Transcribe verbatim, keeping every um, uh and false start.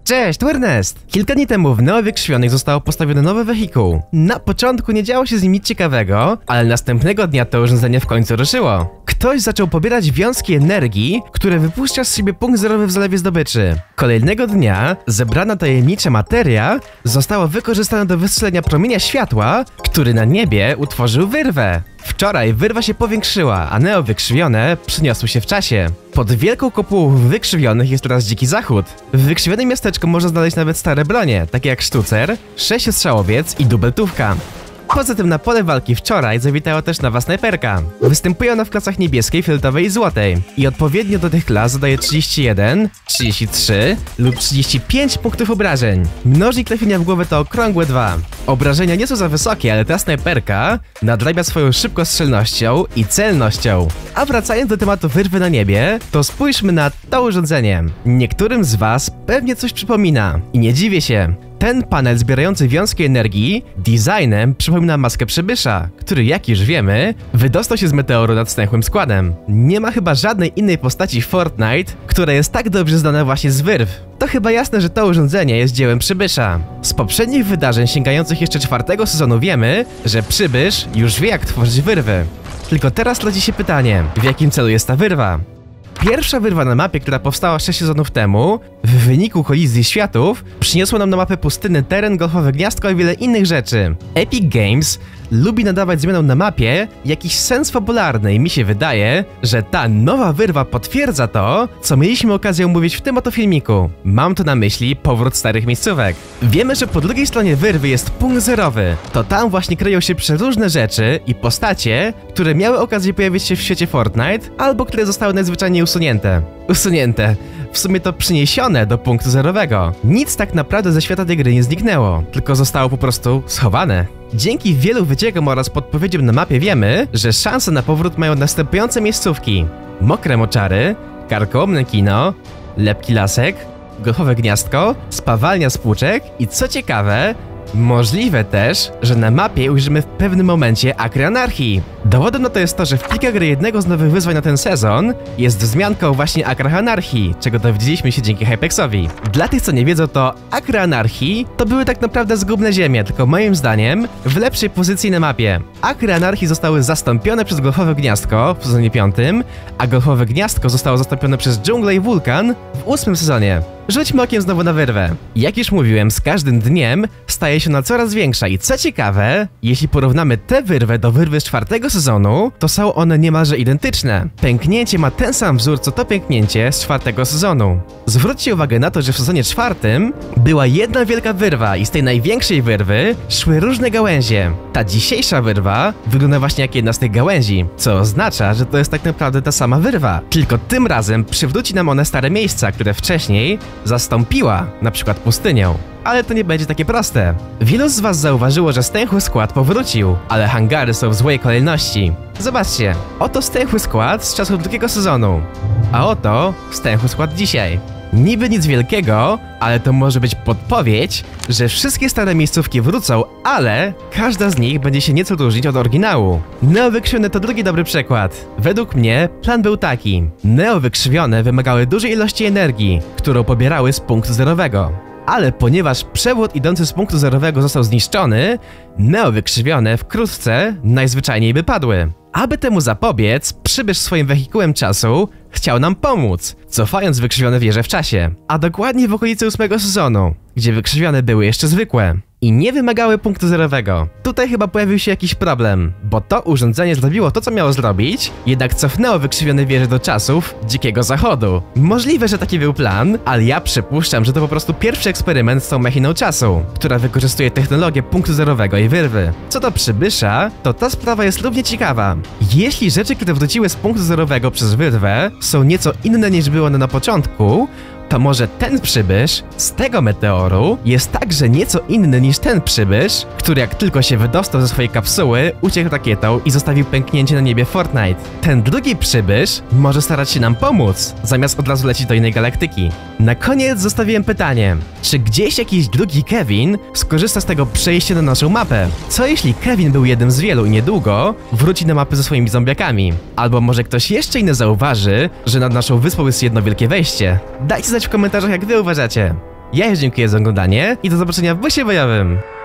Cześć, tu Ernest! Kilka dni temu w Neo Wykrzywonych zostało postawione nowe wehikuł. Na początku nie działo się z nim nic ciekawego, ale następnego dnia to urządzenie w końcu ruszyło. Ktoś zaczął pobierać wiązki energii, które wypuszcza z siebie punkt zerowy w zalewie zdobyczy. Kolejnego dnia zebrana tajemnicza materia została wykorzystana do wystrzelenia promienia światła, który na niebie utworzył wyrwę. Wczoraj wyrwa się powiększyła, a Neo Wykrzywione przyniosły się w czasie. Pod wielką kopułą wykrzywionych jest teraz dziki zachód. W wykrzywionym miasteczku można znaleźć nawet stare bronie, takie jak sztucer, sześciostrzałowiec i dubeltówka. Poza tym na pole walki wczoraj zawitała też nowa snajperka. Występuje ona w klasach niebieskiej, fioletowej i złotej. I odpowiednio do tych klas zadaje trzydzieści jeden, trzydzieści trzy lub trzydzieści pięć punktów obrażeń. Mnożnik trafienia w głowę to okrągłe dwa. Obrażenia nie są za wysokie, ale ta snajperka nadrabia swoją szybkostrzelnością i celnością. A wracając do tematu wyrwy na niebie, to spójrzmy na to urządzenie. Niektórym z was pewnie coś przypomina. I nie dziwię się. Ten panel zbierający wiązki energii designem przypomina maskę przybysza, który, jak już wiemy, wydostał się z meteoru nad stęchłym składem. Nie ma chyba żadnej innej postaci w Fortnite, która jest tak dobrze znana właśnie z wyrw. To chyba jasne, że to urządzenie jest dziełem przybysza. Z poprzednich wydarzeń sięgających jeszcze czwartego sezonu wiemy, że przybysz już wie, jak tworzyć wyrwy. Tylko teraz rodzi się pytanie, w jakim celu jest ta wyrwa? Pierwsza wyrwa na mapie, która powstała sześć sezonów temu, w wyniku kolizji światów, przyniosła nam na mapę pustynny teren, golfowe gniazdko i wiele innych rzeczy. Epic Games lubi nadawać zmianom na mapie jakiś sens fabularny i mi się wydaje, że ta nowa wyrwa potwierdza to, co mieliśmy okazję omówić w tym oto filmiku. Mam tu na myśli powrót starych miejscówek. Wiemy, że po drugiej stronie wyrwy jest punkt zerowy. To tam właśnie kryją się przeróżne rzeczy i postacie, które miały okazję pojawić się w świecie Fortnite, albo które zostały najzwyczajniej usunięte. Usunięte. W sumie to przyniesione do punktu zerowego. Nic tak naprawdę ze świata tej gry nie zniknęło, tylko zostało po prostu schowane. Dzięki wielu wyciekom oraz podpowiedziom na mapie wiemy, że szanse na powrót mają następujące miejscówki: Mokre Moczary, Karkołomne Kino, Lepki Lasek, Golfowe Gniazdko, Spawalnia Spłuczek i co ciekawe, możliwe też, że na mapie ujrzymy w pewnym momencie Akry Anarchii. Dowodem na to jest to, że w plikach gry jednego z nowych wyzwań na ten sezon jest wzmianka o właśnie Akrach Anarchii, czego dowiedzieliśmy się dzięki Hypexowi. Dla tych, co nie wiedzą, to Akry Anarchii to były tak naprawdę zgubne ziemie, tylko moim zdaniem w lepszej pozycji na mapie. Akry Anarchii zostały zastąpione przez Golfowe Gniazdko w sezonie piątym, a Golfowe Gniazdko zostało zastąpione przez Dżunglę i Wulkan w ósmym sezonie. Rzućmy okiem znowu na wyrwę. Jak już mówiłem, z każdym dniem staje się ona coraz większa i co ciekawe, jeśli porównamy tę wyrwę do wyrwy z czwartego sezonu, to są one niemalże identyczne. Pęknięcie ma ten sam wzór, co to pęknięcie z czwartego sezonu. Zwróćcie uwagę na to, że w sezonie czwartym była jedna wielka wyrwa i z tej największej wyrwy szły różne gałęzie. Ta dzisiejsza wyrwa wygląda właśnie jak jedna z tych gałęzi, co oznacza, że to jest tak naprawdę ta sama wyrwa. Tylko tym razem przywróci nam one stare miejsca, które wcześniej zastąpiła, na przykład pustynią. Ale to nie będzie takie proste. Wielu z was zauważyło, że stęchły skład powrócił, ale hangary są w złej kolejności. Zobaczcie, oto stęchły skład z czasów drugiego sezonu, a oto stęchły skład dzisiaj. Niby nic wielkiego, ale to może być podpowiedź, że wszystkie stare miejscówki wrócą, ale każda z nich będzie się nieco różnić od oryginału. Neo Wykrzywione to drugi dobry przykład. Według mnie plan był taki. Neo Wykrzywione wymagały dużej ilości energii, którą pobierały z punktu zerowego. Ale ponieważ przewód idący z punktu zerowego został zniszczony, Neo Wykrzywione wkrótce najzwyczajniej by padły. Aby temu zapobiec, przybysz swoim wehikułem czasu chciał nam pomóc, cofając wykrzywione wieże w czasie, a dokładnie w okolicy ósmego sezonu, gdzie wykrzywione były jeszcze zwykłe i nie wymagały punktu zerowego. Tutaj chyba pojawił się jakiś problem, bo to urządzenie zrobiło to, co miało zrobić, jednak cofnęło wykrzywione wieże do czasów Dzikiego Zachodu. Możliwe, że taki był plan, ale ja przypuszczam, że to po prostu pierwszy eksperyment z tą machiną czasu, która wykorzystuje technologię punktu zerowego i wyrwy. Co do przybysza, to ta sprawa jest równie ciekawa. Jeśli rzeczy, które wróciły z punktu zerowego przez wyrwę, są nieco inne niż było one na początku, to może ten przybysz z tego meteoru jest także nieco inny niż ten przybysz, który jak tylko się wydostał ze swojej kapsuły, uciekł rakietą i zostawił pęknięcie na niebie Fortnite. Ten drugi przybysz może starać się nam pomóc, zamiast od razu lecieć do innej galaktyki. Na koniec zostawiłem pytanie, czy gdzieś jakiś drugi Kevin skorzysta z tego przejścia na naszą mapę? Co jeśli Kevin był jednym z wielu i niedługo wróci na mapę ze swoimi zombiakami? Albo może ktoś jeszcze inny zauważy, że nad naszą wyspą jest jedno wielkie wejście? Dajcie znać w komentarzach, jak wy uważacie. Ja już dziękuję za oglądanie i do zobaczenia w busie bojowym.